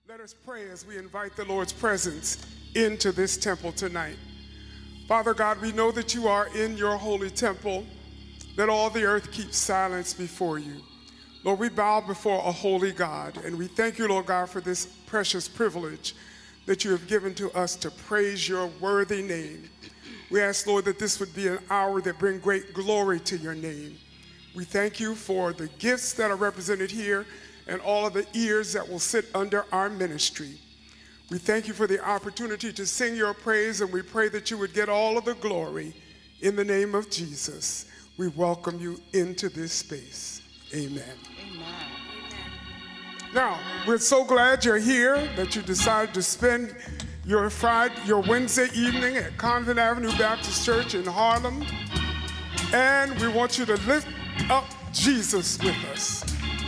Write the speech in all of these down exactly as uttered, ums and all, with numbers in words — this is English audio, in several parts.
Let us pray as we invite the Lord's presence into this temple tonight. Father God, we know that you are in your holy temple. Let all the earth keep silence before you. Lord, we bow before a holy God, and we thank you, Lord God, for this precious privilege that you have given to us to praise your worthy name. We ask, Lord, that this would be an hour that bring great glory to your name. We thank you for the gifts that are represented here and all of the ears that will sit under our ministry. We thank you for the opportunity to sing your praise, and we pray that you would get all of the glory. In the name of Jesus, we welcome you into this space. Amen. Amen. Now, we're so glad you're here, that you decided to spend your Friday, your Wednesday evening at Convent Avenue Baptist Church in Harlem. And we want you to lift up Jesus with us.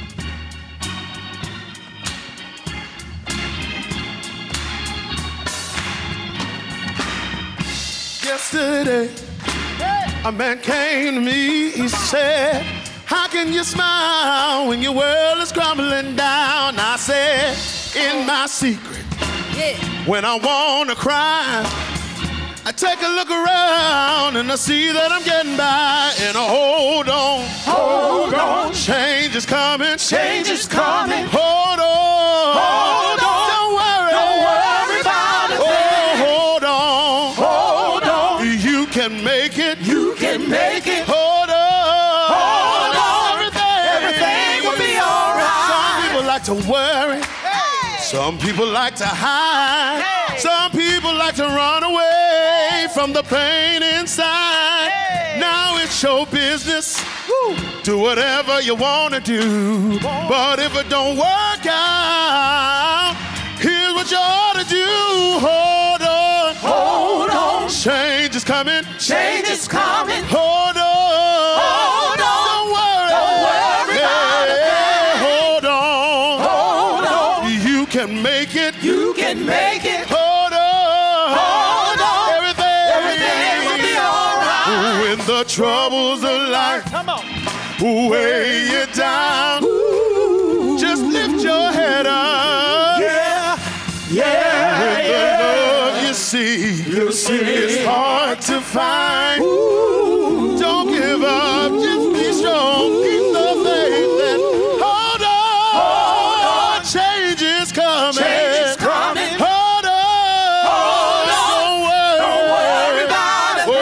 Yesterday, a man came to me, he said, how can you smile when your world is crumbling down? I said, in my secret, yeah. When I want to cry, I take a look around and I see that I'm getting by. And I hold on, hold on, change is coming, change is coming, hold on, hold on, don't worry, don't worry about it. Oh, hold on, hold on, you can make it, you can make it, hold on, hold on, everything, everything will be all right. Some people like to worry, hey. Some people like to hide, hey. Some people like to run away from the pain inside. Hey. Now it's your business. Woo. Do whatever you want to do. Whoa. But if it don't work out, here's what you ought to do. Hold on. Hold on. Change is coming. Change is coming. Hold on. Hold on. Don't worry. Don't worry about it. Hold on. Hold on. You can make it. You can make it. Hold on. Hold on. Everything. Everything will be all right. When the troubles of life come on. Weigh you down. Ooh. Just lift your head up. Yeah. Yeah. When yeah. the love you see, you see, it's hard to find. Ooh. Don't give up. Just be strong. Keep the faith and hold on. Hold on. Change is coming. Change is coming. Hold on. Hold on. Don't worry. Don't worry about it.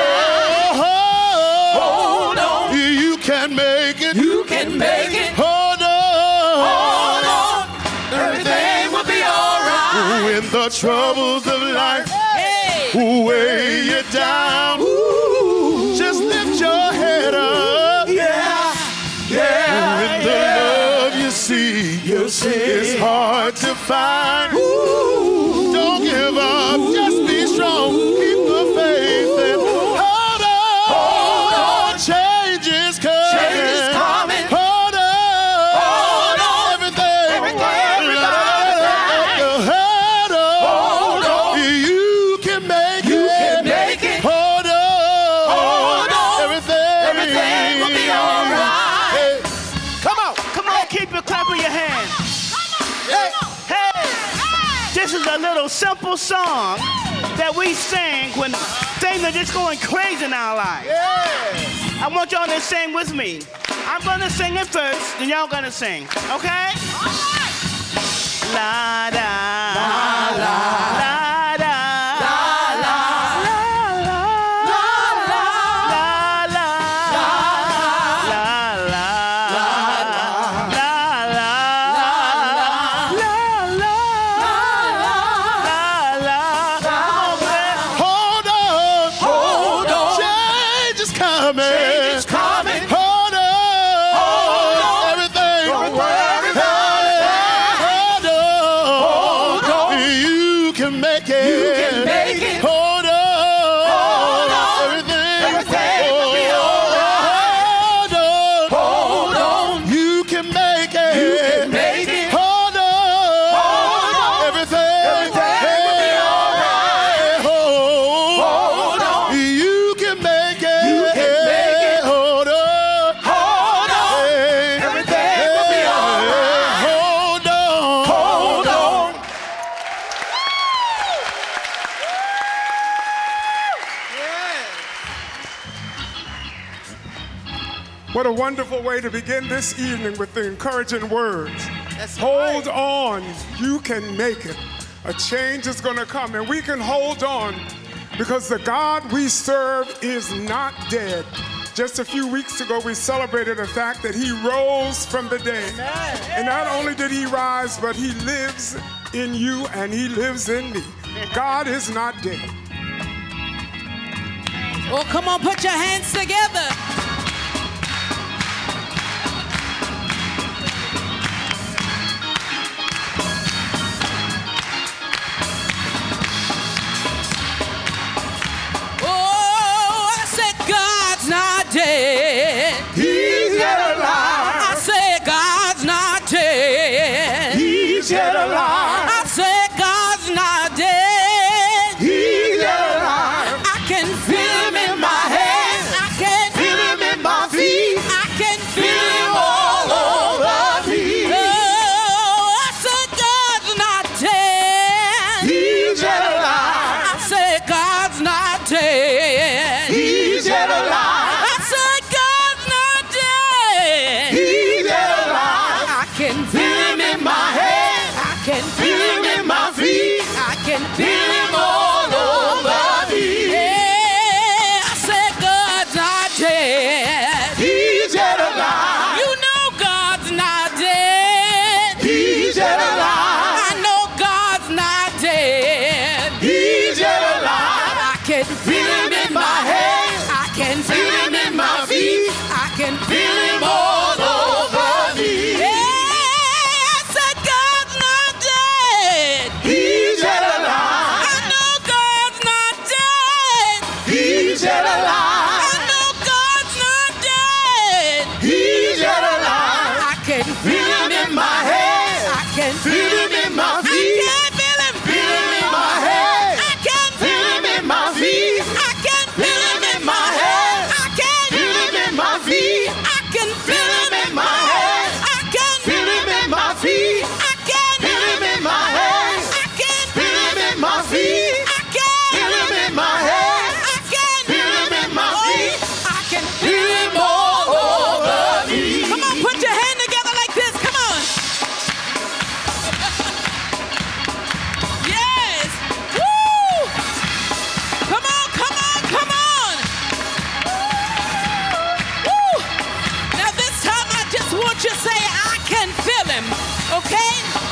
Oh, hold on. You can make it. You can make it. Hold on. Hold on. Everything will be all right. When the troubles of life hey. Weigh you down. Ooh. Just lift your head up. Yeah. Yeah. When the yeah. love you see, you see, it's hard to find. Ooh. Don't give up. Just be strong. Keep the faith and hold on. Hold on. Change is coming. Change is coming. Hold on. Hold on. Everything. Everything. Hold on. Hold on. You can make it. You can make it. Hold on. Hold on. Everything. Everything will be all right. Hey. Come on. Come on. Keep it clapping your hands. Hey. Hey. This is a little simple song that we sing when things are just going crazy in our lives. Yeah. I want y'all to sing with me. I'm gonna sing it first, then y'all gonna sing, okay? All right. La da, la la, la da, la la, la la, la la, la la, la la, la la, la la. Hold on. Hold on. Change is coming. Change is coming. Hold on. Hold on. Everything. Don't worry about Hold on. Hold on. wonderful way to begin this evening with the encouraging words. That's Hold right. on, you can make it. A change is going to come, and we can hold on because the God we serve is not dead. Just a few weeks ago, we celebrated the fact that he rose from the dead. Amen. And not only did he rise, but he lives in you and he lives in me. God is not dead. Well, come on, put your hands together. Oh, I said God's not dead. He's yet alive. I said God's not dead. He's yet alive. I said God's not dead. He's yet alive. I can feel him in my hands. I can Feel him in my feet. I can feel him all over me. Oh, I said God's not dead. He's yet alive. I said God's not dead. He's yet alive. I said God's not dead. He's yet alive. I can feel him in my hands. I can Feel him in my feet. I can Feel feel him all over me. Yeah, I said God's not dead. He's yet alive. You know God's not dead. He's yet alive. I know God's not dead. He's yet alive. I can Feel him in my hands. I can Feel him in my feet. I can Feel him all over me. Yeah, I said God's not dead. He's yet alive. I know God's not dead. He's yet I alive. know God's not dead. He's yet alive. I can Feel him in my hands. I can Feel him in my I feet. can feel him. Feel him in my hands. I can Feel him in my feet. I can Feel him in my hands. I can Feel him in my feet. I can Feel him in my hands. I can Feel him in my feet. I can Feel him in my hands. I can Feel him in my feet. I can Feel him in my hands. I can Feel him in my feet. I can Feel him all over me. Come on, put your hand together like this. Come on. Yes. Woo! Come on, come on, come on. Woo! Now this time I just want you to say, I can feel him. Okay?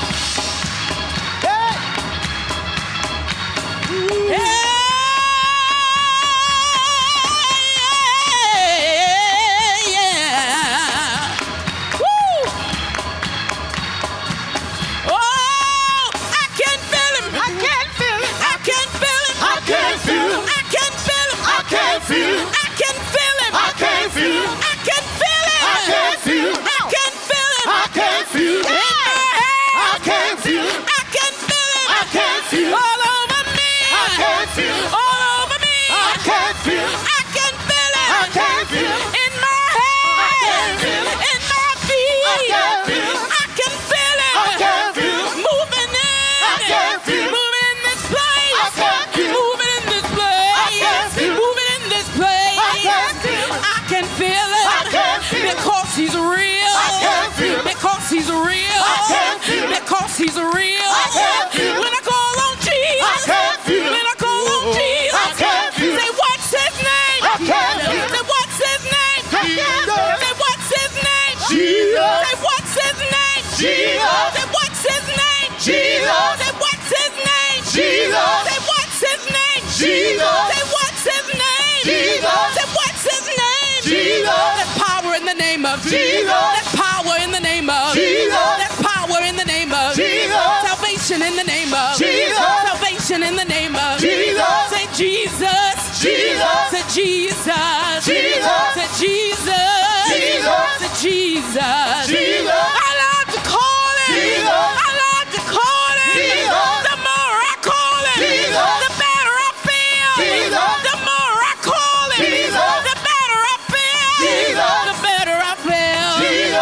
Yeah, yeah. Woo! Oh, I can feel him. I can feel him. I can feel him. I can feel him. I can feel him. I can feel him. I can feel him. I can feel him. I can feel him. I can feel him. I can feel him. I can feel him. In my head. I can feel him. I can feel him. I can feel him. All over me. I can feel him. All over me. I can feel him. I can feel him. I can feel him. In my head. I can feel him. In my feet. I can feel him. I can feel him. I can feel him. Moving in. I can feel him. Moving in this place. I can feel him. Moving in this place. I can feel him. Moving in this place. I can feel him. I can feel it. I can feel him. Because he's real. I can feel him. Because he's real. I can feel him. Because he's real. I can feel him. When I call on Jesus. I can feel him. When I call on Jesus. I can feel him. Say what's his name? I can feel him. Say what's his name? Jesus. Say what's his name? Jesus. Say what's his name? Jesus. Say what's his name? Jesus. Say what's his name? Jesus. Say what's his name? Jesus. Say what's his name? Jesus. Say what's his name? Jesus. There's power in the name of Jesus. There's power in the name of Jesus. There's power in the name of Jesus. Salvation in the name of Jesus. Salvation in the name of Jesus. Say Jesus. Jesus. Say Jesus. Jesus. Say Jesus. Jesus. Say Jesus. Jesus. I love to call him. Jesus. I love to call him. Jesus. The more I call him, Jesus. the better I feel. Jesus. The more I call him, Jesus. the better I feel. Jesus. The better I feel. Jesus.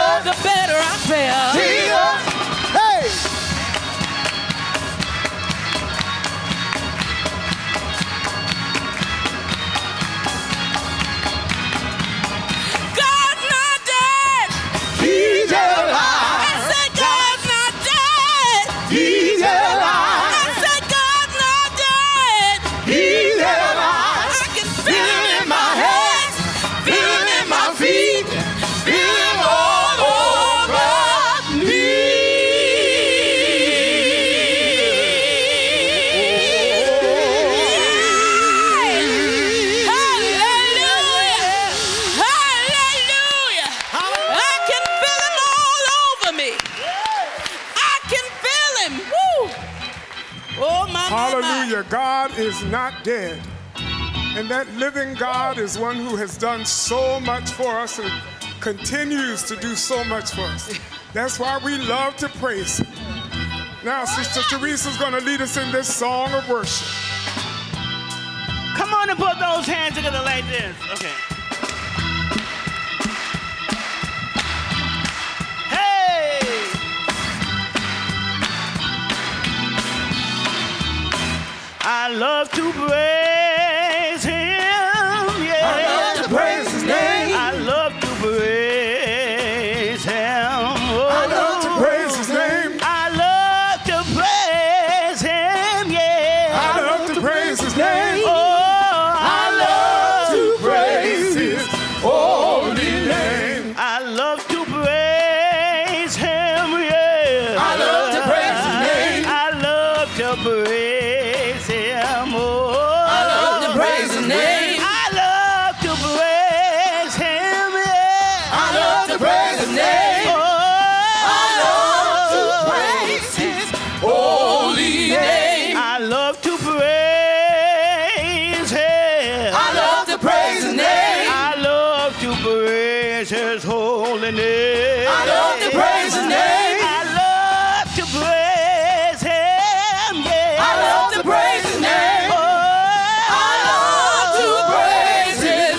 Hallelujah. God is not dead. And that living God is one who has done so much for us and continues to do so much for us. That's why we love to praise him. Now, Sister Teresa's going to lead us in this song of worship. Come on and put those hands together like this. Okay. Hey! I love to praise him, yeah. I love to praise his name. I love to praise him. Oh. I love to praise his name. I love to praise him, yeah. I love to praise his name. Oh, I love to praise his holy name. I love to praise him, yeah. I love to praise his name. I love to praise him, oh. I love to praise his name. I love to praise him, yeah. I love to praise his name. Oh, I love to praise his holy name. I love to praise him. I love to praise his name. I love to praise his holy name. I love to praise his name. I love to praise him, yeah. I love to praise his name. Oh, I love to praise his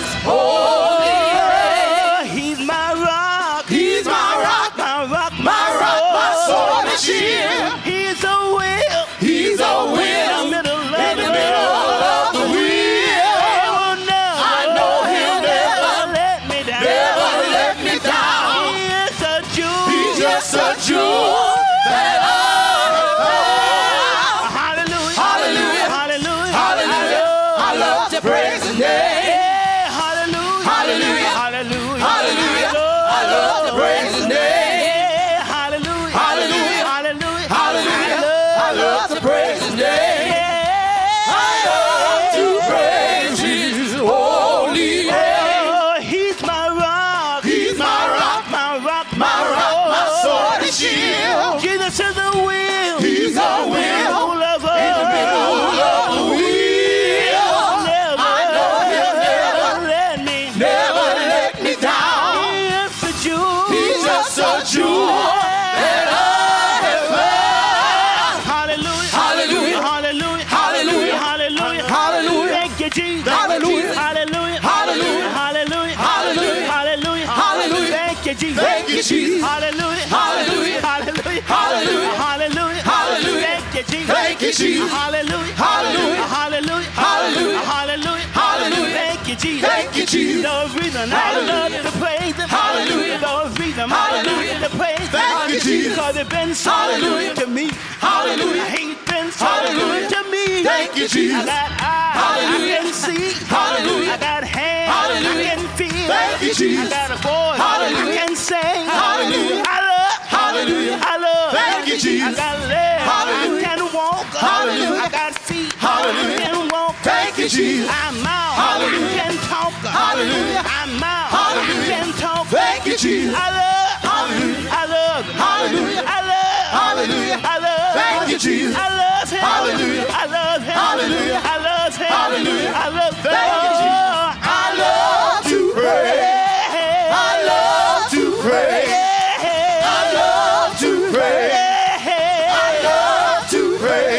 holy name. he's my rock. He's my rock, My rock, my rock, my sword and shield. He's a will. He's a In the will middle of in the middle of the wheel. Oh, no. I know he'll never, let me down. never let me down. He is a Jew. He's just a jewel that I have found. Hallelujah. Hallelujah. Hallelujah. Hallelujah. I love to praise his name. Yeah, hallelujah. Hallelujah. Hallelujah. Hallelujah. I love to praise his name. Yeah, hallelujah. Hallelujah. Hallelujah. Hallelujah. I love to praise his name. Yeah. I love to praise his holy name. Oh, he's my rock. He's my rock, My rock. my rock, my sword and shield. Jesus is the wheel. He's a wheel Lover. in the middle of the wheel. Never, I know he'll never, let me. never let me down. He is the Jew. He's just a jewel that I have found. Hallelujah. Hallelujah. Hallelujah. Hallelujah. Hallelujah. Hallelujah. Thank you, Jesus. Hallelujah. Hallelujah. Hallelujah. Hallelujah. Hallelujah. Hallelujah. Hallelujah. Thank you, Jesus. Thank you, Jesus. Hallelujah. Hallelujah. Hallelujah. Hallelujah. Hallelujah. Hallelujah. Thank you, Jesus. Thank you, Jesus. Hallelujah. Hallelujah. Hallelujah. Hallelujah. Hallelujah. Hallelujah. Thank you, Jesus. Thank you, Jesus. The reason I Hallelujah. love to praise him. Hallelujah. The reason I Hallelujah. love to praise him. Thank you, Jesus. Because it's been so Hallelujah. good to me. Hallelujah. He's been so Hallelujah. good to me. Thank you, Jesus. I got eyes. Hallelujah. I can see. Hallelujah. I got hands. Hallelujah. I can feel. Thank you, Jesus. I got a voice. Hallelujah. I can sing. Hallelujah. I love. Hallelujah. I love. Thank you, Jesus. I got legs. Hallelujah. I can walk. Hallelujah. I got feet. Hallelujah. I can walk. Thank you, Jesus. I'm out. Hallelujah. I can talk. Hallelujah. I'm out. Hallelujah. I can talk. Thank you, Jesus. I love. Hallelujah. I love. Hallelujah. I love. Hallelujah. I love. Thank you, Jesus. I love him. Hallelujah. I love him. Hallelujah. I love him. Hallelujah. I love him. Thank you, Jesus. I love to pray. I love to pray. I love to pray. I love to pray.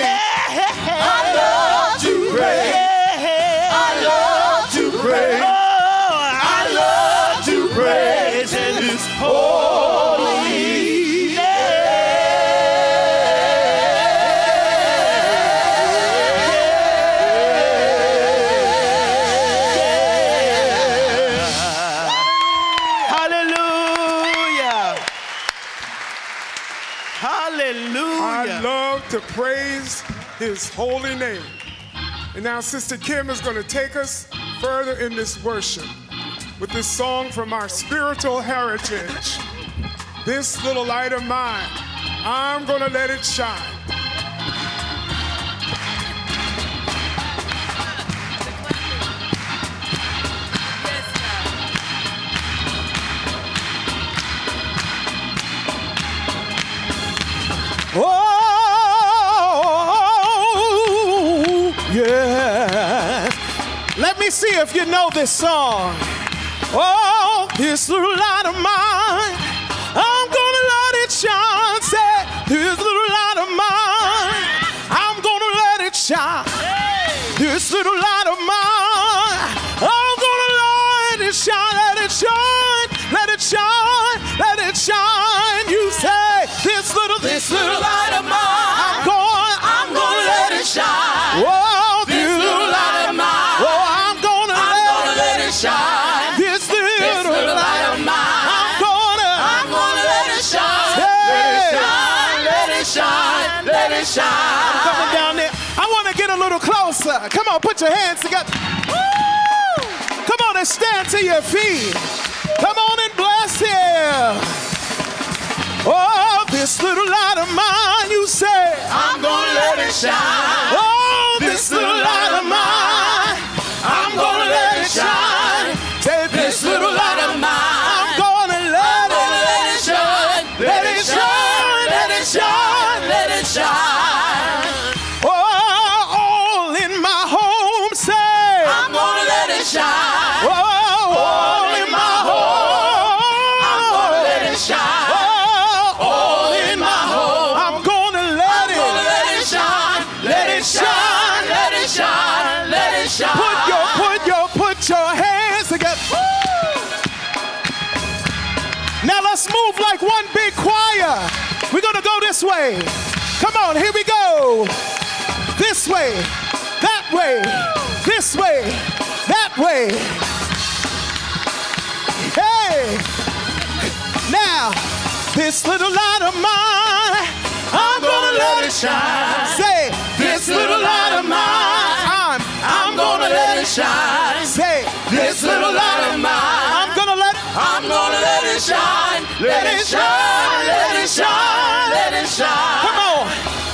I love to pray. I love to pray. I love to praise his holy name. Hallelujah. Hallelujah. I love to praise his holy name. And now Sister Kim is going to take us further in this worship with this song from our spiritual heritage. This little light of mine, I'm going to let it shine. Oh, me see if you know this song. Oh, this little light of mine, I'm gonna let it shine. Say, this little light of mine, I'm gonna let it shine. This little light of mine, I'm gonna let it shine. Let it shine, let it shine, let it shine. You say, this little, this little light of mine, I'm going, I'm gonna let it shine. Whoa, this little light of mine, oh, I'm gonna, I'm let, gonna it let it shine. This little, this little light of mine, I'm gonna, I'm gonna let it shine. Hey. Let it shine, let it shine, let it shine. I'm coming down there. I want to get a little closer. Come on, put your hands together. Woo! Come on and stand to your feet. Come on and bless him. Oh, this little light of mine, you say, I'm gonna let it shine. Oh, this little light of mine, I'm gonna let it shine. Say, this little light of mine, I'm gonna let it shine. Let it shine, let it shine, let it shine. Oh, all in my home, say, I'm gonna let it shine. Oh, all in my home, I'm gonna let it shine. Oh, all in my home, I'm gonna let it, let it shine. Let it shine, let it shine, let it shine. Put your, put your, put your hands together. Now let's move like one big choir. We're gonna go this way. Come on, here we go. This way, that way, this way, that way. Hey! Now, this little light of mine, I'm gonna let it shine. Say, this little light of mine, I'm, I'm gonna let it shine. Say, this little light of mine, I'm gonna let, I'm gonna let it shine. Let it shine, let it shine, let it shine. Come on.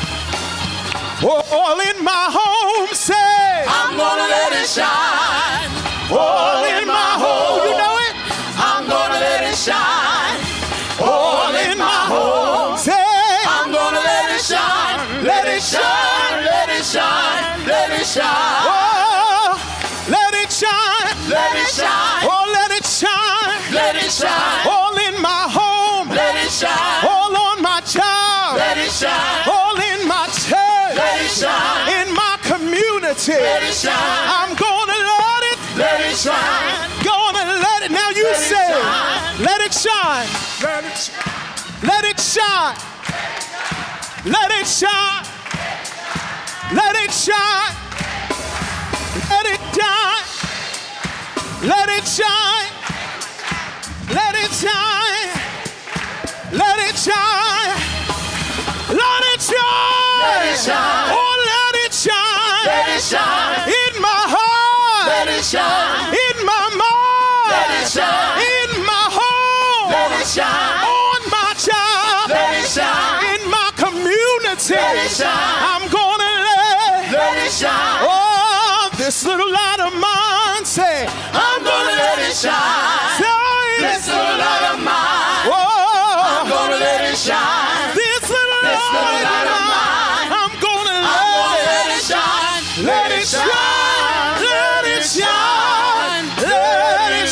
All in my home, say, I'm gonna let it shine. All in my home, you know it? I'm gonna let it shine. All in my home, say, I'm gonna let it shine. Let it shine, let it shine, let it shine. Oh, let it shine, let it shine. Oh, let it shine, let it shine. All in my home, let it shine. All on my job, let it shine. All in my church, let it shine. In my community, let it shine. I'm gonna let it, let it shine. Gonna let it. Now you let say, it let it shine. Let it shine. Let it shine. Let it shine. Let it shine. Let it shine. Let it shine. Let it shine. Let it shine. Let it shine. Let it shine. Oh, let it shine. Let it shine. In my heart. Let it shine. In my mind. Let it shine. In my home. Let it shine. On my job. Let it shine. In my community. Let it shine. I'm gonna let, let it shine. Oh, this little light of mine, say, I'm gonna let it shine. Say, this little light of mine. Oh, I'm gonna let it shine. This little, this little light of mine. I'm gonna let, I'm gonna let it shine. Let it shine. Let it shine. Let it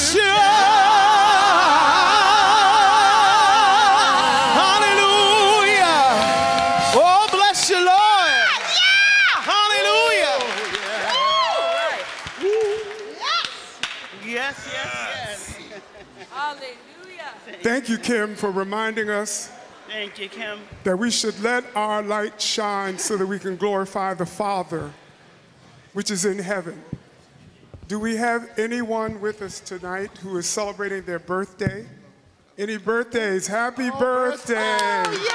shine. Hallelujah. Oh, bless you, Lord. Hallelujah. Yes, yes, yes. Hallelujah. Thank you, Kim, for reminding us Thank you, Kim. that we should let our light shine so that we can glorify the Father, which is in heaven. Do we have anyone with us tonight who is celebrating their birthday? Any birthdays? Happy oh, birthday! birthday. Oh,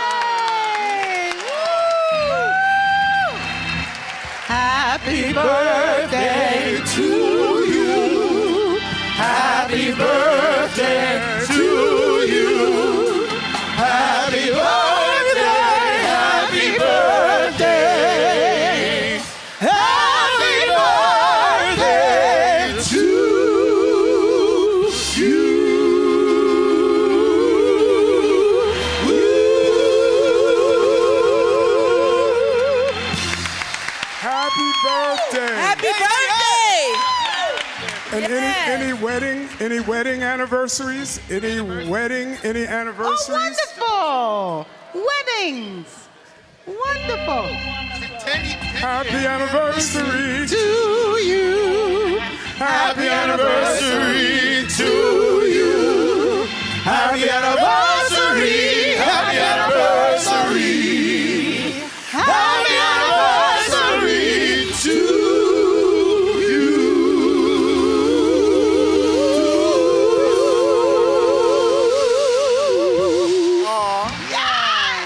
yay! Happy birthday to you. Happy birthday to you. Happy birthday, happy birthday. Happy birthday to you. Happy birthday! Happy birthday! wedding, any wedding anniversaries? Any wedding, any anniversaries? Oh, wonderful. Weddings. Wonderful. Happy anniversary To you. Happy anniversary to you. Happy anniversary. Happy anniversary. Happy anniversary to you. Oh, yeah.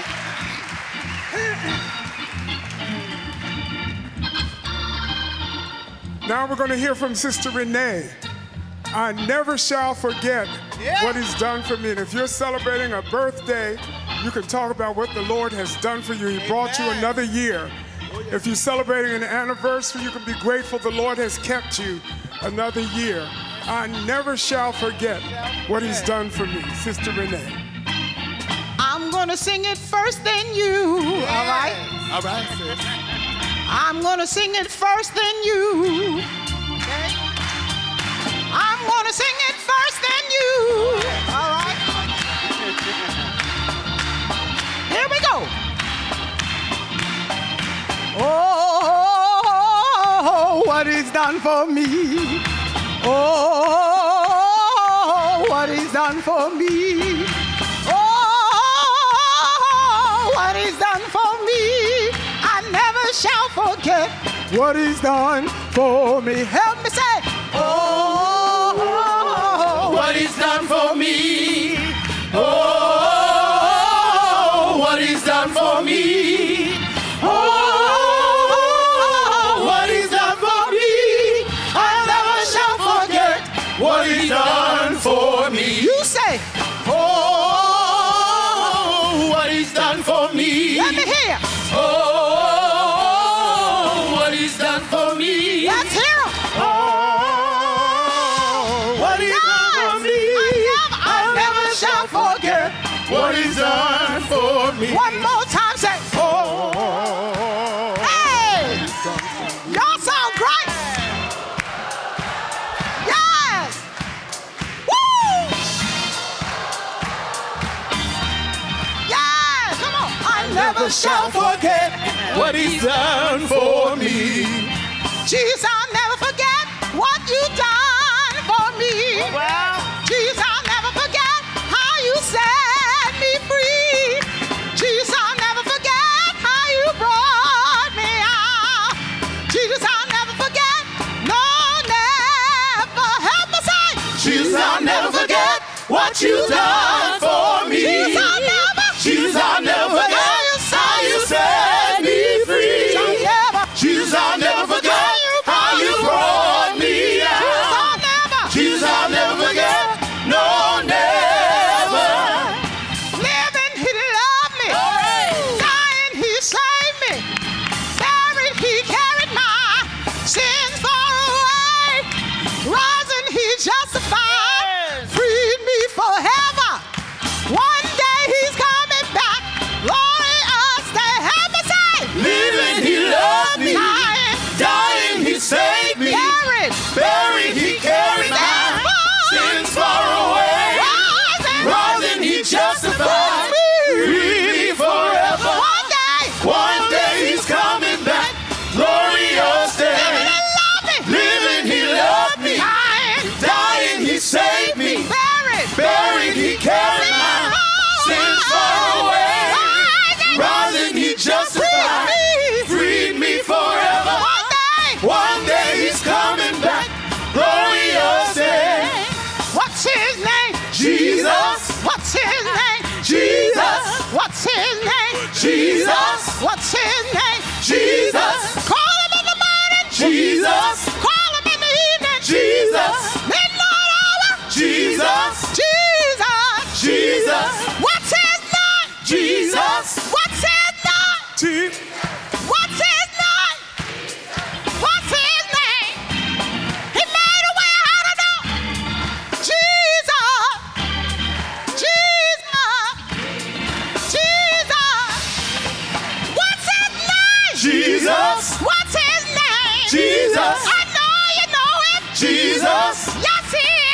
Now we're going to hear from Sister Renee. I never shall forget Yeah. what he's done for me. And if you're celebrating a birthday, you can talk about what the Lord has done for you. He brought you another year. If you're celebrating an anniversary, you can be grateful the Lord has kept you another year. I never shall forget what he's done for me. Sister Renee. I'm gonna sing it first, then you. All right. All right, sis. I'm gonna sing it first, then you. Okay. I'm gonna sing it first, then you. All right. Here we go. Oh, what he's done for me. Oh, what he's done for me. Oh, what he's done for me. I never shall forget what he's done for me. Help me say, oh, What he's done for me. Oh, what he's done for me. Oh, what he's done for me. I never shall forget what he's done for me. you say, Oh, what he's done for me. let me hear. Oh, what he's done for me. Let's hear him. Oh, what he's done for me. I never shall forget. What he's done for me. One more time, say, Oh, hey! Y'all sound great. Yes. Woo! Yes. Come on. I never shall forget. what he's done for me. Jesus, I'll never forget what you done for me. Well, Jesus, I'll never forget how you set me free. Jesus, I'll never forget how you brought me out. Jesus, I'll never forget. No, never. Help me say. Jesus, I'll never forget what you've done for me. Jesus, I'll never. Jesus, I'll never forget how you set me free. Jesus, I'll never forget how you brought me out. Jesus, I'll never forget. No, never. Living, he loved me. Dying, he saved me. Buried, he carried my sins far away. Rising, he justified. Freed me forever. One day he's coming back. Glorious day. Help me say. Living, he loved me. Dying, Dying, he saved me. buried, Buried, he carried my sins far away. rising, Rising, he justified. me. Freed me forever. One day, One day he's coming back. Glorious day. love me. Living, he loved me. Dying, Dying, he saved me. buried, Buried, he carried my sins far away. Rising, he justified. Freed me forever. One day, One day he's coming back. Glorious day. what's his name? Jesus. What's his name? Jesus. What's his name? Jesus. What's his name? Jesus. Call him in the morning. Jesus. Call him in the evening. Jesus. Midnight hour. Jesus. Jesus. Jesus. What's his name? Jesus. What's his name? T. What's his name? What's his name? He made a way out of no. Jesus. Jesus. Jesus. What's his name? Jesus. What's his name? Jesus. I know you know him. Jesus. Yes, he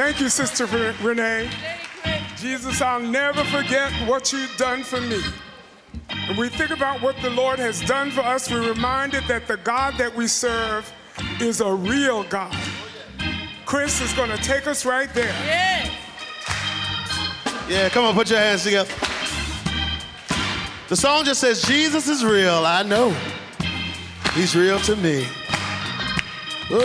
Thank you, Sister Renee. Jesus, I'll never forget what you've done for me. When we think about what the Lord has done for us, we're reminded that the God that we serve is a real God. Chris is going to take us right there. Yeah. Yeah, come on, put your hands together. The song just says, Jesus is real, I know. He's real to me. Oh,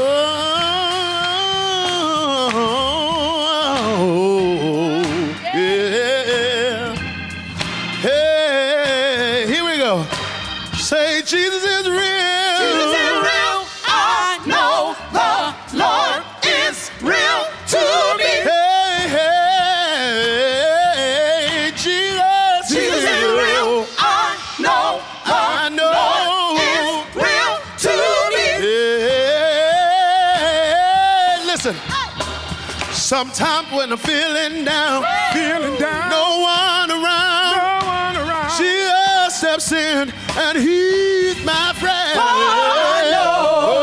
yeah. Hey, here we go. Say, Jesus is real. Jesus is real. I know the Lord is real to me. Hey, hey, Jesus, Jesus is real. I know the I know. Lord is real to me. Hey, listen. Sometimes when I'm feeling down, Feeling down, no one around, no one around. Jesus steps in and he's my friend. I know.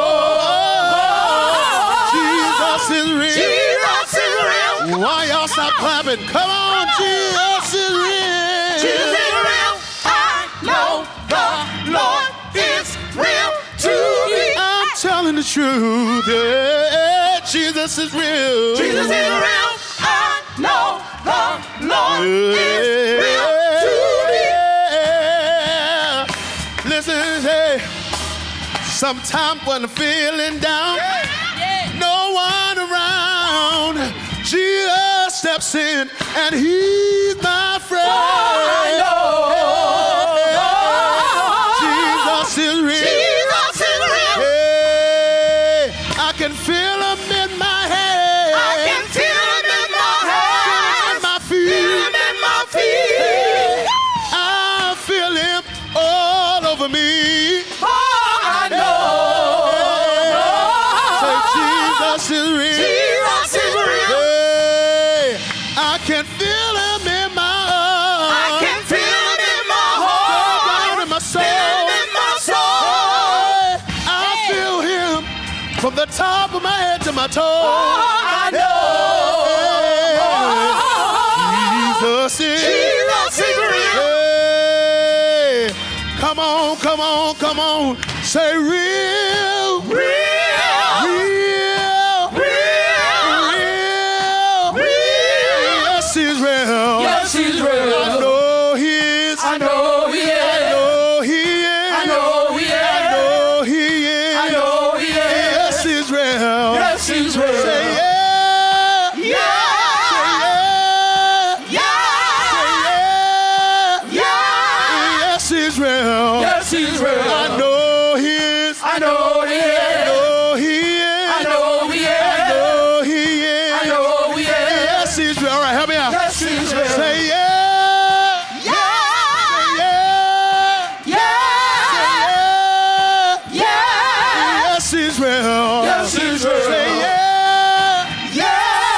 Jesus is real. Jesus is real. Why y'all stop clapping? Come on, Jesus is real. Jesus is real. I know the Lord is real to me. I'm telling the truth. Yeah, Jesus is real. Jesus is real. I know the Lord is real to me. Yeah. Listen, hey. Sometimes when I'm feeling down, no one around, Jesus steps in and he's my friend. I know. Jesus is real. Jesus is real. Hey, I can feel him in my head. I can feel him in my hands. In my feet. Feel him in my feet. I feel him all over me. Oh, I know. Say Jesus is real. Jesus is real. Hey, I can feel him in my heart. I can feel him in my heart. Down in my soul. Feel him in my soul. I feel him from the top of my head to my toes. I know. Jesus is Jesus is real. Hey, come on, come on, come on. Say real. Real. Real. Real. Real. Yes, he's real. Yes, he's I real. know he is. I know he I is. know he is. I know he I is. know he is. I know he is. Yes, he's real. Yes, he's real. Say yeah. Yeah. Yeah. Yeah. Yeah. Yeah. Yes, he's real. Yes, he's real. I know he is. I know he I is. know he is. I know he I is. know he is. I know he is. Yes, he's real. All right, help me out. Yes, he's real. Say yeah. Yeah. Yeah. Yeah. Yeah. Yeah. Yes, he's real. Yes, he's real. Say yeah. Yeah.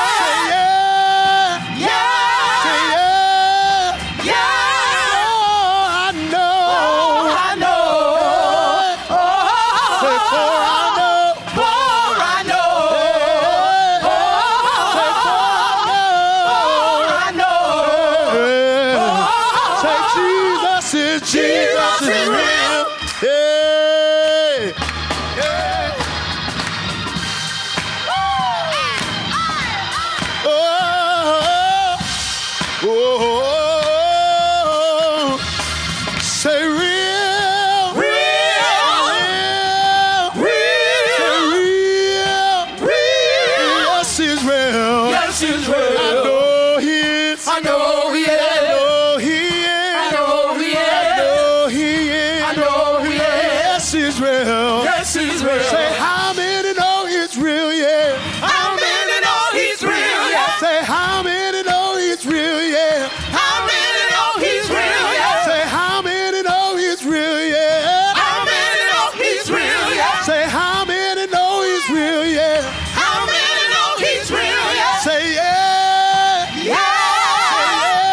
Yeah. Yeah. Say yeah. Yeah. Oh, I know. I know. Say for I know. For I know. I know. Say Jesus is Jesus is real. Hey. Hey. Oh. Oh. Oh. Say real. Real. Real. Real. Say real. Yes, he's real. Yes, he's I real. know he is. I know he I is. know he is. I know he I is. know he is. I know he is. Yes, he's real. Yes, he's real. Say how many know he's real? Yeah. How many know he's real? Yeah. Say how many know he's real? Yeah. How many know he's real? Yeah. Say how many know he's real? Yeah. How many know he's real? Yeah. Say how many know he's real? Yeah. How many know he's real? Yeah. Say yeah. Yeah.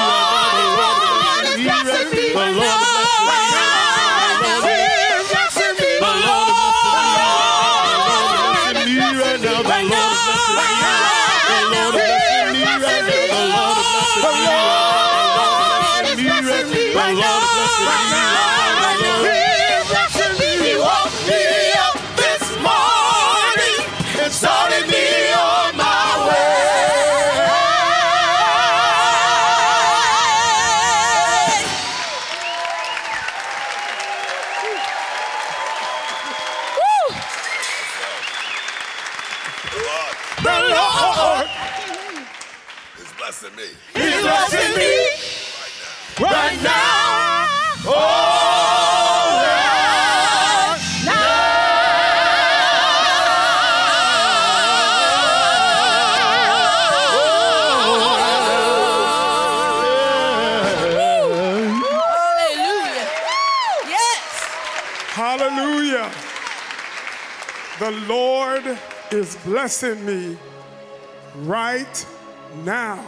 The Lord right now. Right now. He's blessing me. He woke me up this morning and started me on my way. The Lord is blessing me. He's blessing me right now. Oh, right now. Hallelujah. Yes. Hallelujah. The Lord is blessing me right now.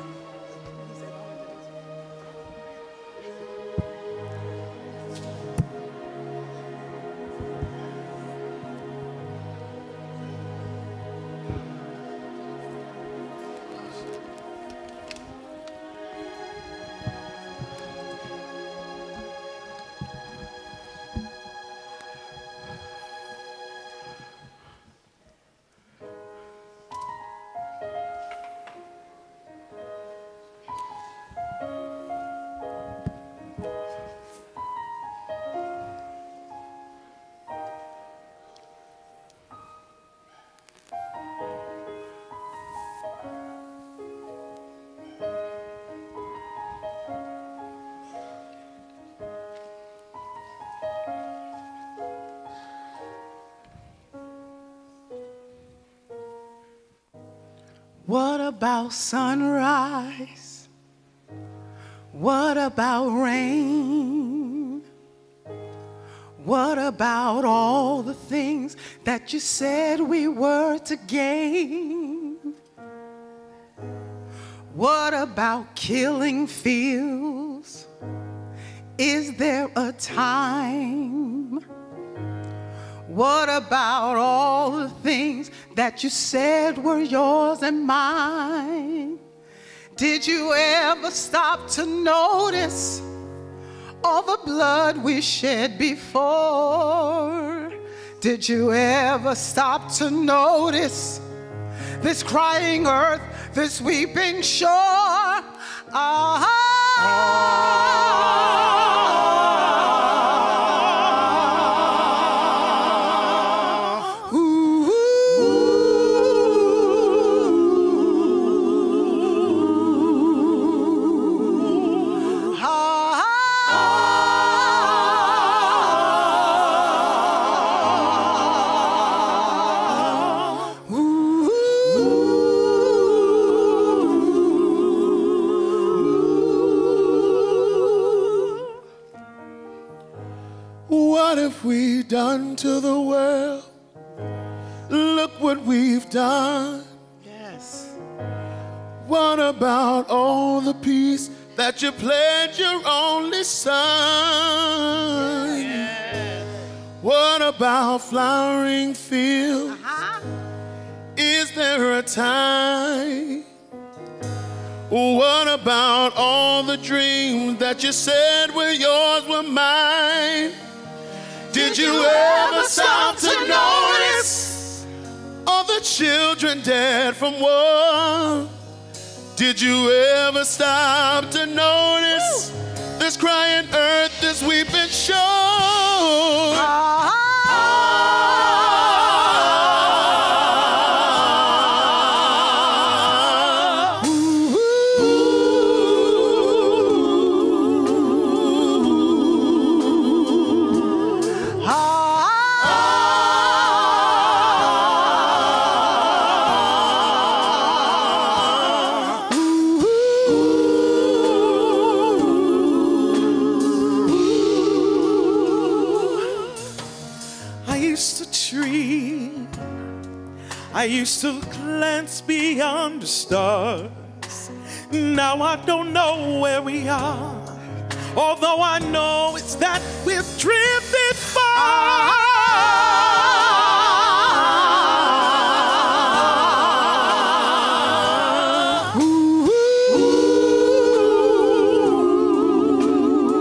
What about sunrise? What about rain? What about all the things that you said we were to gain? What about killing fields? Is there a time? What about all the things that you said were yours and mine? Did you ever stop to notice all the blood we shed before? Did you ever stop to notice this crying earth, this weeping shore? Ah, what have we done to the world? Look what we've done. yes. What about all the peace that you pledged your only son? Yes. What about flowering fields? Uh-huh. Is there a time? What about all the dreams that you said were yours, were mine? Did you ever stop to notice all the children dead from war? Did you ever stop to notice this crying earth, this weeping shore? I used to glance beyond the stars. Now I don't know where we are, although I know it's that we've drifted far. Ooh, ooh, ooh.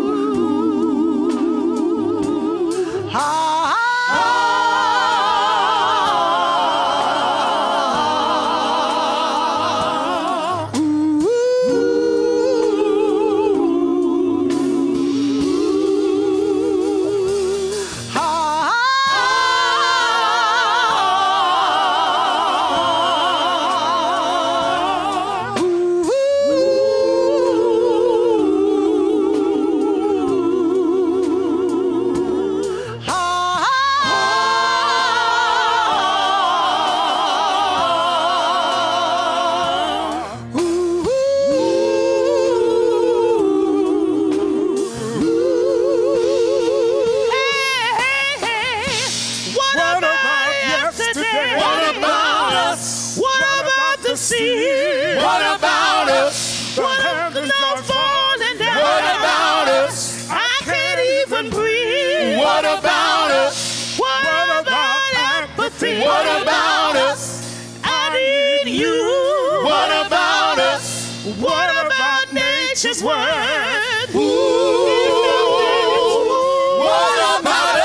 nature's worth. Ooh, what about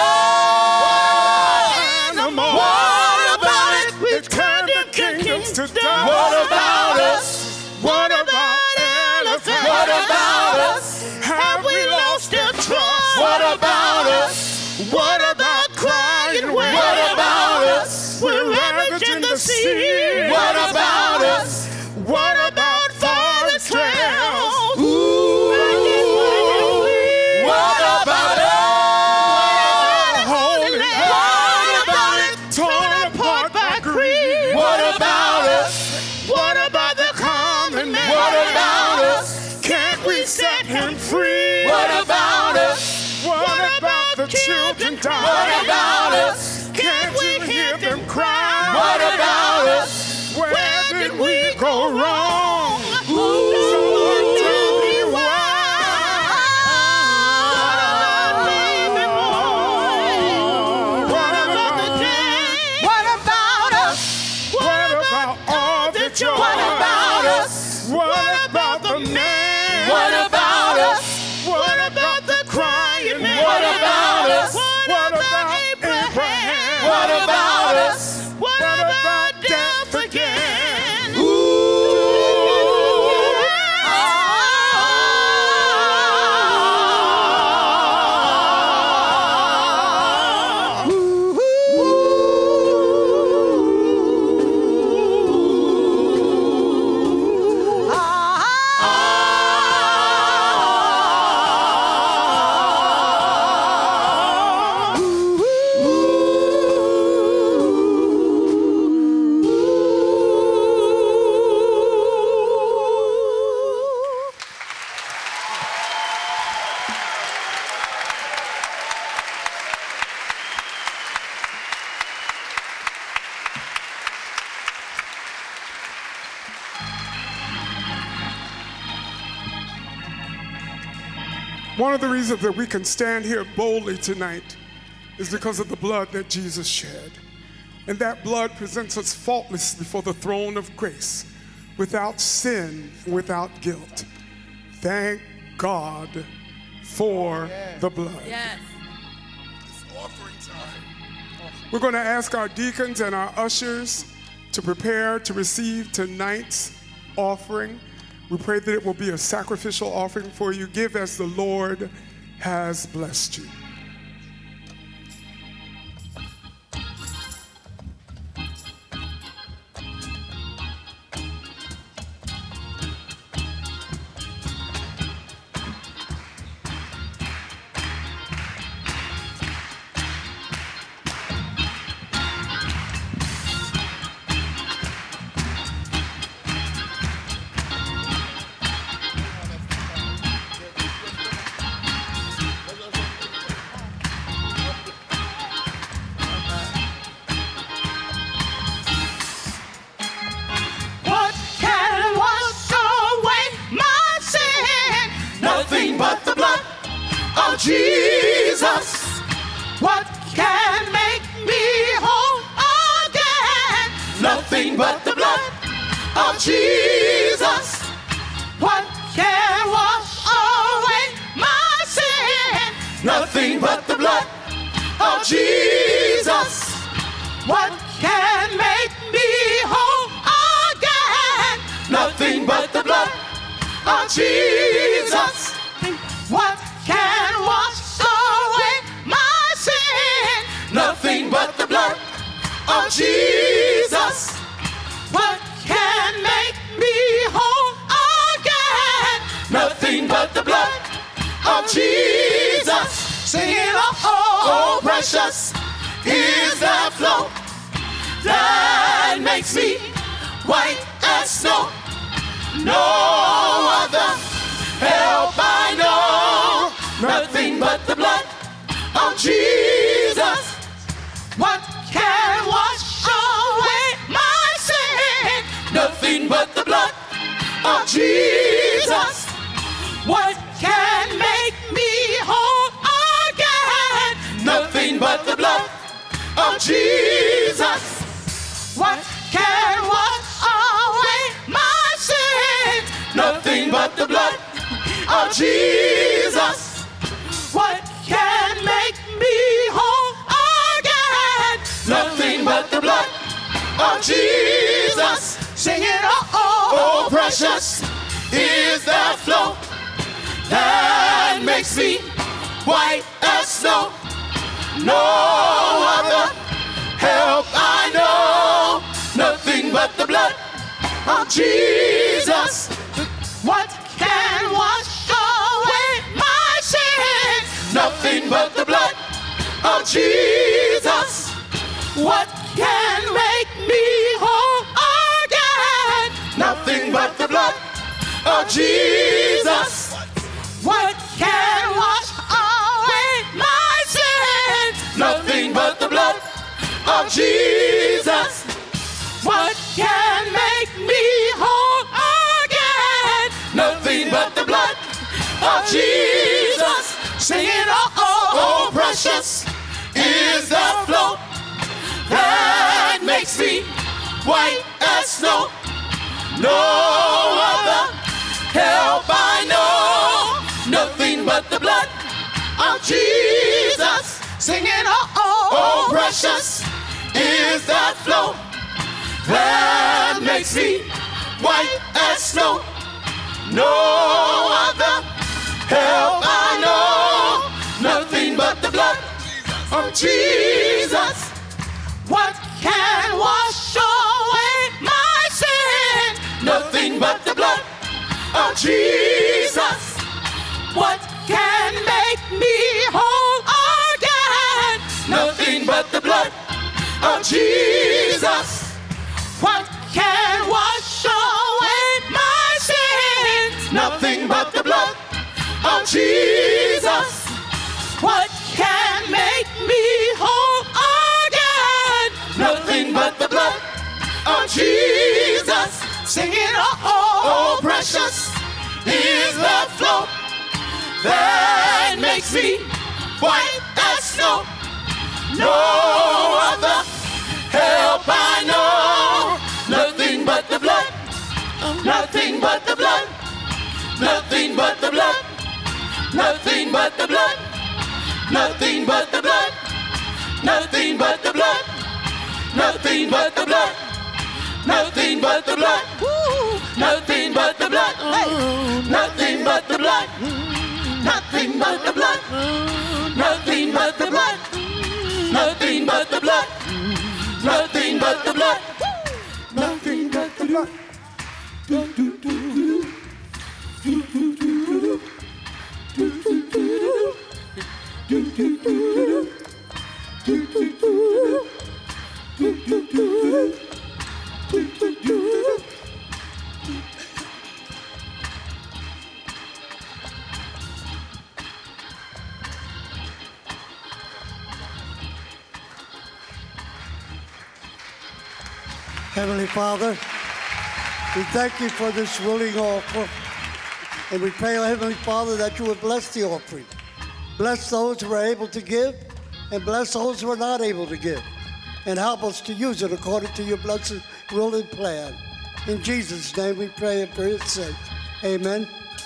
us? Animals. What about it? It turned the kingdoms to dust. What about us? What about elephants? What about us? Have we lost their trust? What about us? What about crying whales? What about us? We're ravaging the sea. What about us? What about forest trails? Ooh, what about us? Holy land. What about it? Torn apart by greed. What about us? What about the common man? What about us? Can't we set him free? What about us? What about the children dying? What about us? Can't we hear them cry? What about us? Where did we go wrong? Ooh, Someone tell me why. What about the day? What about us? What about all the joy? what about us? What about the man? What about us? What about the crying man? What about us? What about Abraham? What about us? What about death again? Ooh, One of the reasons that we can stand here boldly tonight is because of the blood that Jesus shed. And that blood presents us faultless before the throne of grace, without sin, without guilt. Thank God for the blood. Yes. It's offering time. We're going to ask our deacons and our ushers to prepare to receive tonight's offering. We pray that it will be a sacrificial offering for you. Give as the Lord has blessed you. What can wash away my sin? nothing but the blood of Jesus. What can make me whole again? Nothing but the blood of Jesus. What can wash away my sin? Nothing but the blood of Jesus. What can make me whole again? Nothing but the blood of Jesus. What can wash away my sin? Nothing but the blood of Jesus. What can make me whole again? Nothing but the blood of Jesus. Sing it, oh, Oh, precious is the flow that makes me white as snow. No other help I know. Nothing but the blood of Jesus. what can wash away my sin? Nothing but the blood of Jesus. What can make me whole again? Nothing but the blood of Jesus. What can wash away my sin? Nothing but the blood of Jesus. What can make me whole again? Nothing but the blood of Jesus. Sing it, oh, oh, Oh, precious is that flow that makes me white as snow. No other help I know. Nothing but the blood of Jesus. What can wash away my sins? Nothing but the blood of Jesus. What can make me whole again? Nothing but the blood of Jesus. What can wash away my sins? Nothing but the blood of Jesus. What can make me whole again? Nothing but the blood of Jesus. Sing it, oh, oh, Oh, precious is the flow that makes me white as snow. No other help I know. Nothing but the blood of Jesus. Sing it, oh, oh, Oh, precious is that flow that makes me white as snow. No other help I know. Nothing but the blood of Jesus. What can wash away my sins? Nothing but the blood of Jesus. What can make me whole again? Nothing but the blood of Jesus. What can wash away my sins? Nothing but the blood of Jesus. What can make me whole again? Nothing but the blood of Jesus. Sing it, oh, oh, Oh, precious is the flow that makes me white as snow. No other help I know. Nothing but the blood. Nothing but the blood. Nothing but the blood. Nothing but the blood. Nothing but the blood. Nothing but the blood. Nothing but the blood. Nothing but the blood. Nothing but the blood. Nothing but the blood. Nothing but the blood. Nothing but the blood. Nothing but the blood. Nothing but the blood. Nothing but the blood. Do do do do. Do do do do. Do do do do. Do do do do. Do do do do. Do do do do. Do do do do. Heavenly Father, we thank you for this willing offer. And we pray, oh, Heavenly Father, that you would bless the offering. Bless those who are able to give, and bless those who are not able to give. And help us to use it according to your blessed will and plan. In Jesus' name we pray and for his sake. Amen.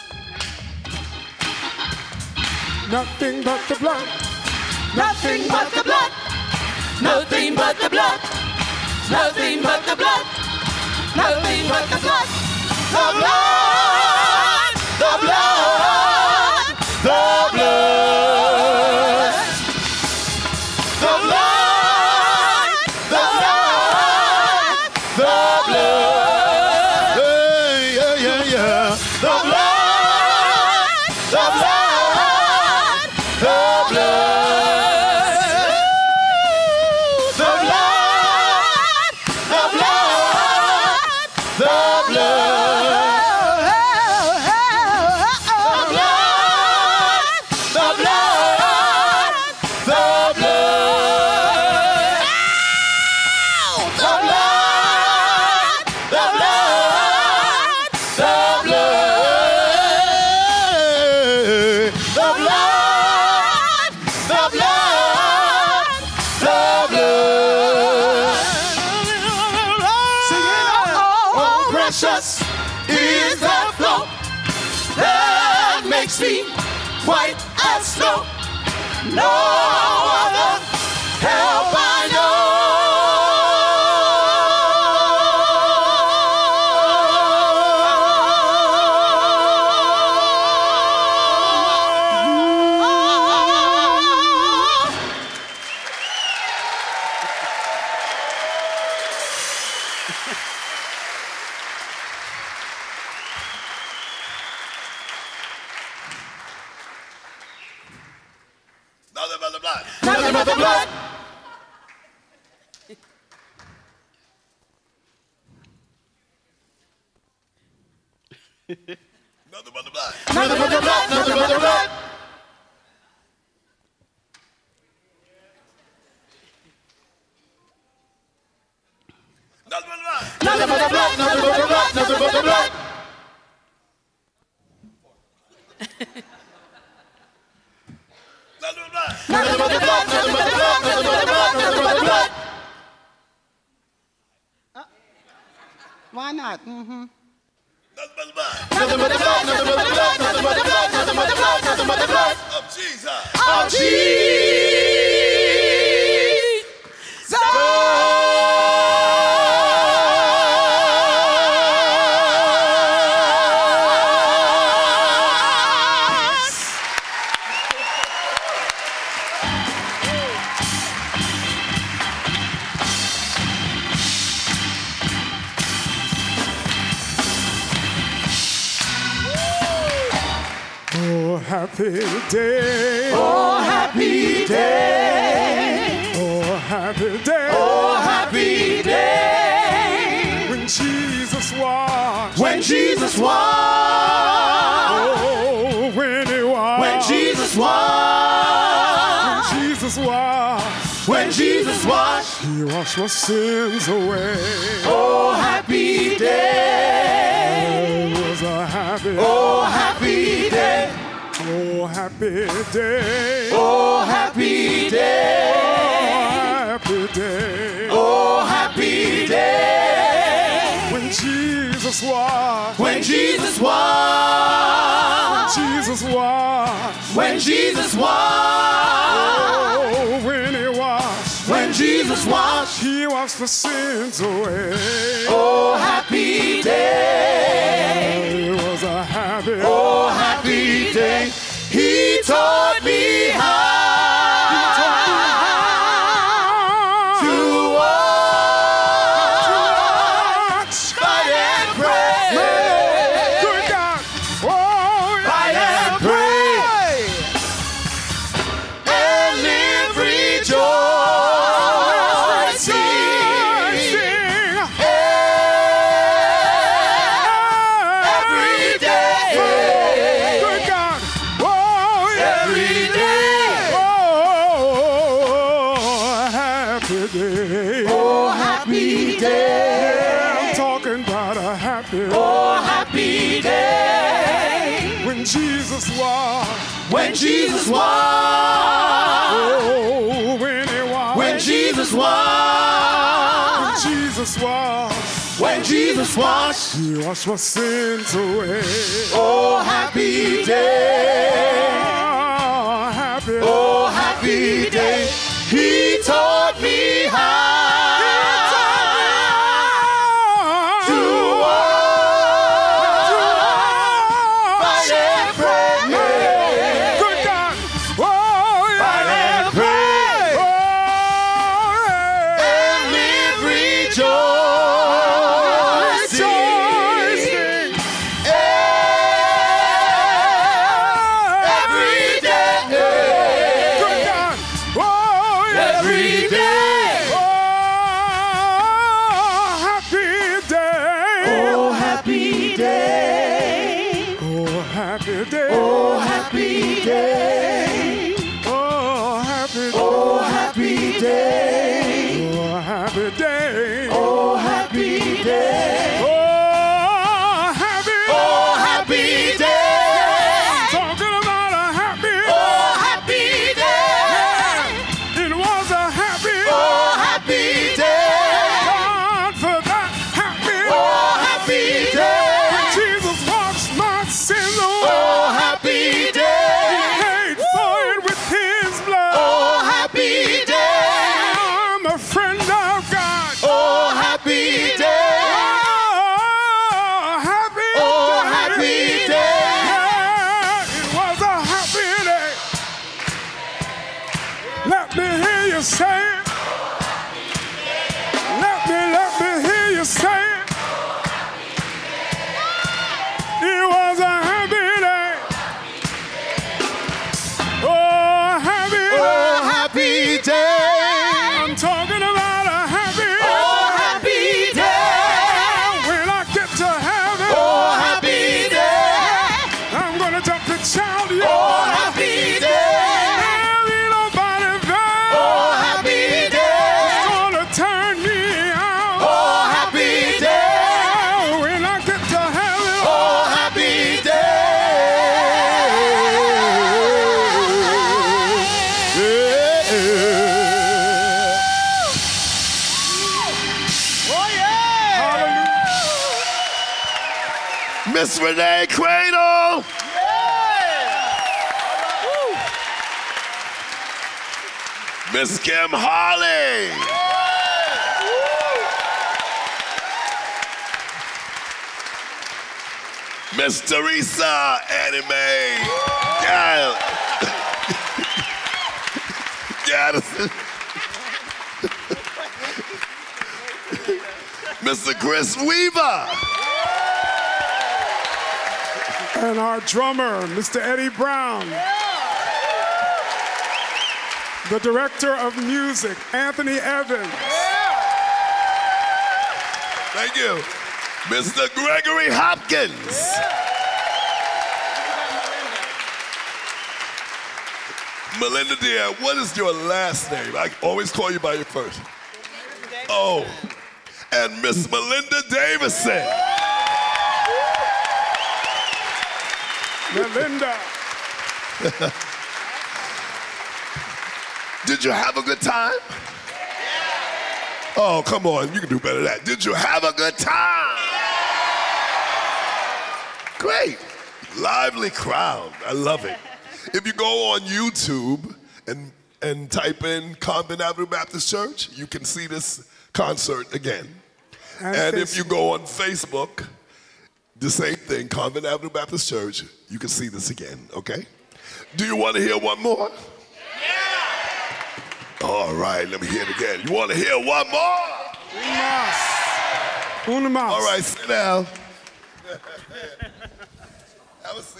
Nothing but the blood. Nothing but the blood. Nothing but the blood. Nothing but the blood. Nothing but the blood. The blood. The blood. The blood. The blood. The blood. The blood. Hey, yeah, yeah, yeah. The blood. The blood. The blood. The blood. The blood. The blood. The blood. The blood. The blood. The blood. The blood. The blood. The blood. The blood. Sing it out. Oh, precious is that flow that makes me white as snow. No other help I know. Nothing but the blood. Nothing but the blood. Nothing but the blood. Nothing but the blood. Nothing but the blood. Nothing but the blood. Nothing but the blood. Nothing but the blood. Nothing but the blood. Nothing but the blood. Nothing but the blood. Nothing but the blood. Nothing but the blood. Nothing but the blood. Why not? Mm-hmm. Nothing but the blood. Nothing but the blood. Nothing but the blood. Nothing but the blood. Nothing but the blood. Nothing but the blood. Of Jesus. Of Jesus. Oh, happy day. Oh, happy day. Oh, happy day. Oh, happy day. When Jesus washed. When Jesus washed. Oh, when he washed. When Jesus washed. When Jesus washed. When Jesus washed. He washed my sins away. Oh, happy day. It was a happy. Oh, happy day. Oh, happy day. Oh, happy day. Oh, happy day. Oh, happy day. When Jesus washed. When Jesus washed. Jesus washed. When Jesus washed. Oh, when he washed. When Jesus washed. He washed the sins away. Oh, happy day. It was a happy. Oh, happy day. He taught me how to walk, fight and pray. Good God. Oh, Fight and pray. And live rejoicing. Every day. Good God. Oh, Every day. Oh, happy day. Oh, happy day. I'm talking about a happy. Oh, happy day. When Jesus washed. When Jesus washed. Oh, when he washed. When Jesus washed. When Jesus washed. When Jesus washed. He washed my sins away. Oh, happy day. Oh, happy. Oh, happy day. He taught me how to walk, fight and pray. Good God. Oh, yeah. Fight and pray. Oh, yeah. And live rejoicing. Rejoicing. Every day. Good God. Oh, yeah. Every day. Oh, happy day. Oh, happy day. Oh, happy day. Oh, happy day. Oh, happy day. Oh, happy day. Oh, happy day. Oh, happy day. Oh, happy. Oh, happy day. Talking about a happy. Oh, happy day. It was a happy. Oh, happy day. God for that happy. Oh, happy day. When Jesus washed my sins away. Oh, happy child, yeah. Oh, happy day. Ain't nobody there. Oh, happy day. It's gonna turn me out. Oh, happy day. When I get to heaven. Oh, happy day. Oh, yeah. Hallelujah. Miss Renee Cradle. Miss Kim Harley. Miss Teresa Anime. Gal. Gaddison. Mister Chris Weaver. And our drummer, Mister Eddie Brown. The director of music, Anthony Evans. Thank you. Mister Gregory Hopkins. Melinda dear, what is your last name? I always call you by your first. Oh, and Miss Melinda Davison. Melinda. Did you have a good time? Oh, come on, you can do better than that. Did you have a good time? Great. Lively crowd. I love it. If you go on YouTube and, and type in Convent Avenue Baptist Church, you can see this concert again. And, and if you go on Facebook, the same thing, Convent Avenue Baptist Church, you can see this again, okay? Do you want to hear one more? Yeah! All right, let me hear it again. You want to hear one more? Una más. All right, sit down. Have a seat.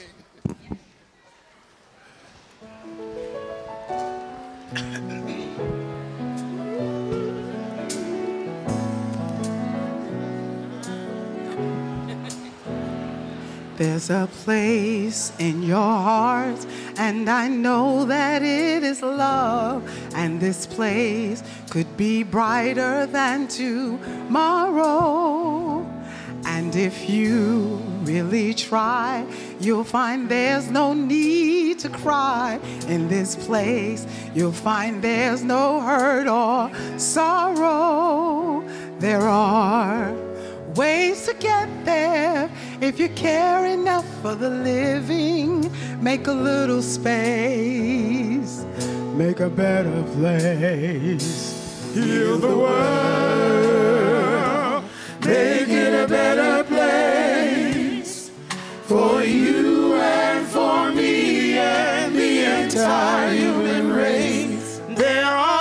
There's a place in your heart, and I know that it is love. And this place could be brighter than tomorrow. And if you really try, you'll find there's no need to cry. In this place, you'll find there's no hurt or sorrow. There are ways to get there if you care enough for the living. Make a little space, make a better place. Heal the world, make it a better place for you and for me and the entire human race. There are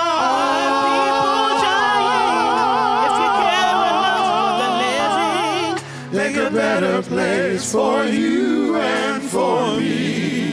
a better place for you and for me.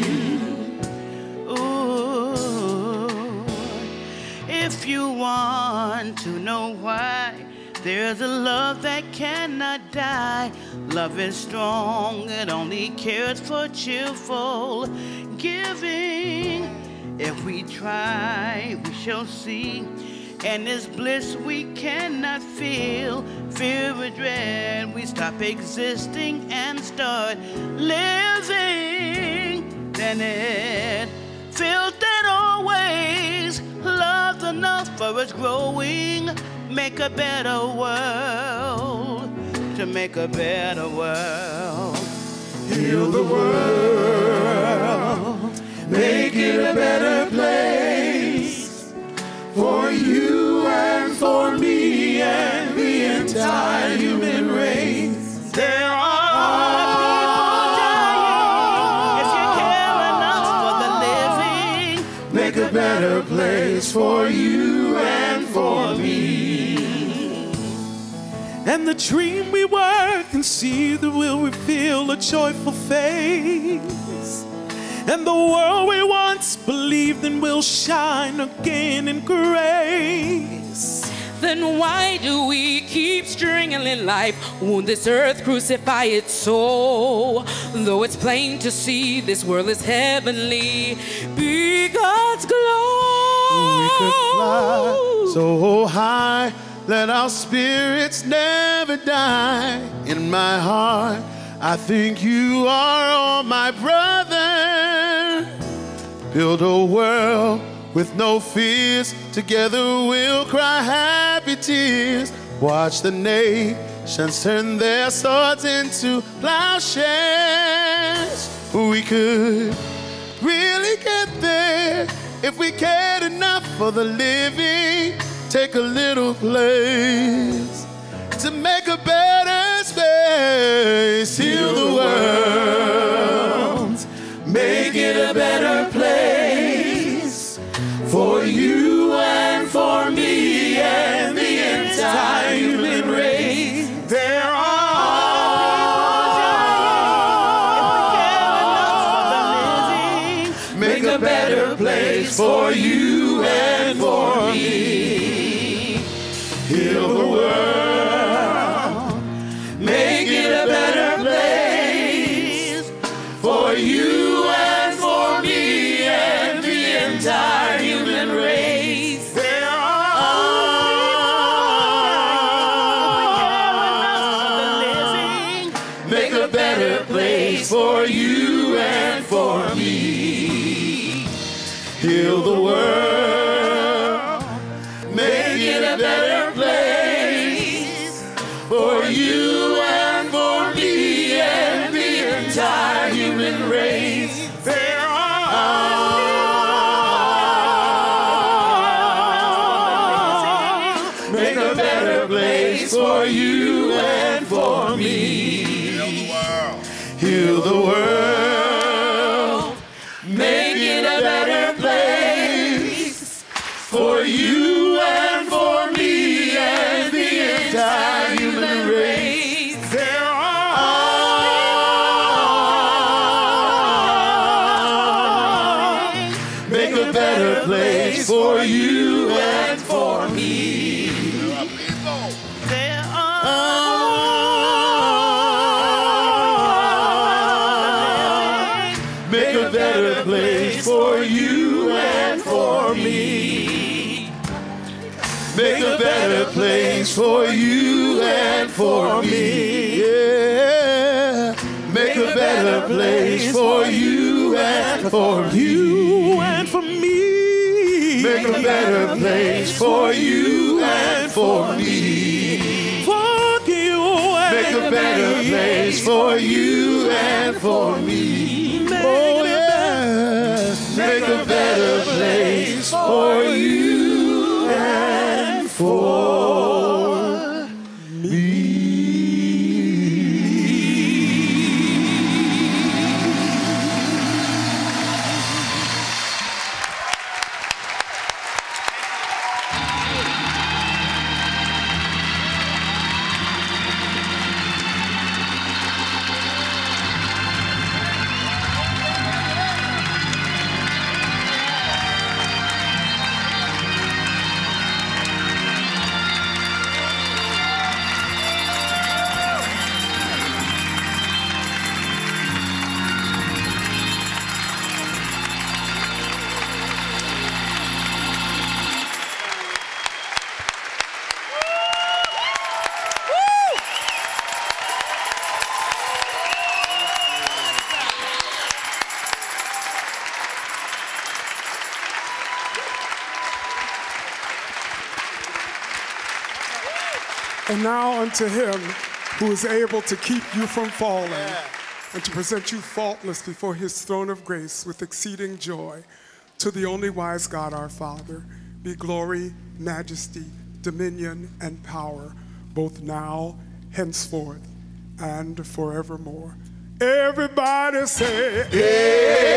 Ooh, if you want to know why, there's a love that cannot die. Love is strong, it only cares for cheerful giving. If we try, we shall see. And this bliss we cannot feel. Fear or dread, we stop existing and start living. Then it feels that always love's enough for us growing. Make a better world, to make a better world. Heal the world, make it a better place for you and for me and the entire human race. There are people dying. If you care enough for the living, make a better place for you and for me. And the dream we were conceived will reveal a joyful face. And the world we once believed in will shine again in grace. then why do we keep strangling life? Won't this earth crucify its soul? Though it's plain to see this world is heavenly, be God's glory. We could fly so high, let our spirits never die. In my heart, I think you are all my brother. Build a world with no fears. Together we'll cry happy tears. Watch the nations turn their swords into plowshares. We could really get there if we cared enough for the living. Take a little place to make a better space. Heal the world, make it a better place for you and for me and the entire human race. There are make a better place for you and for me. Heal the world, make it a better place for you and for me and the entire human race. There are make a better place for you and for me. Heal the world, make it a better place for you and for me and the entire human race. There are make a better place for you and for me. Heal the world, make it a better place for you and for me and the entire human race. There are make a better place for you and for me. There are make a better place for you and for me. Make a better place for you and for me. Yeah. Make a better place for you and for you and for me. Make a better place for you and for me. For you and make a better place for you and for me. Oh yes, make a better place for you and for me. And now unto him who is able to keep you from falling and to present you faultless before his throne of grace with exceeding joy, to the only wise God our Father, be glory, majesty, dominion, and power, both now, henceforth, and forevermore. Everybody say,